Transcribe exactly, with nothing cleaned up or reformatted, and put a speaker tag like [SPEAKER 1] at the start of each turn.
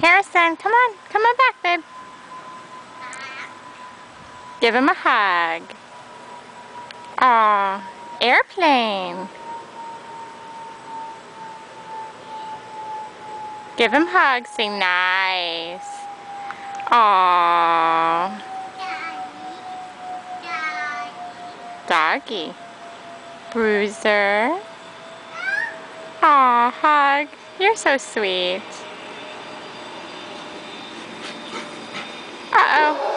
[SPEAKER 1] Harrison, come on. Come on back, babe. Give him a hug. Aw, airplane. Give him hugs. Say nice. Aw. Doggy. Bruiser. Aw, hug. You're so sweet. Uh-oh.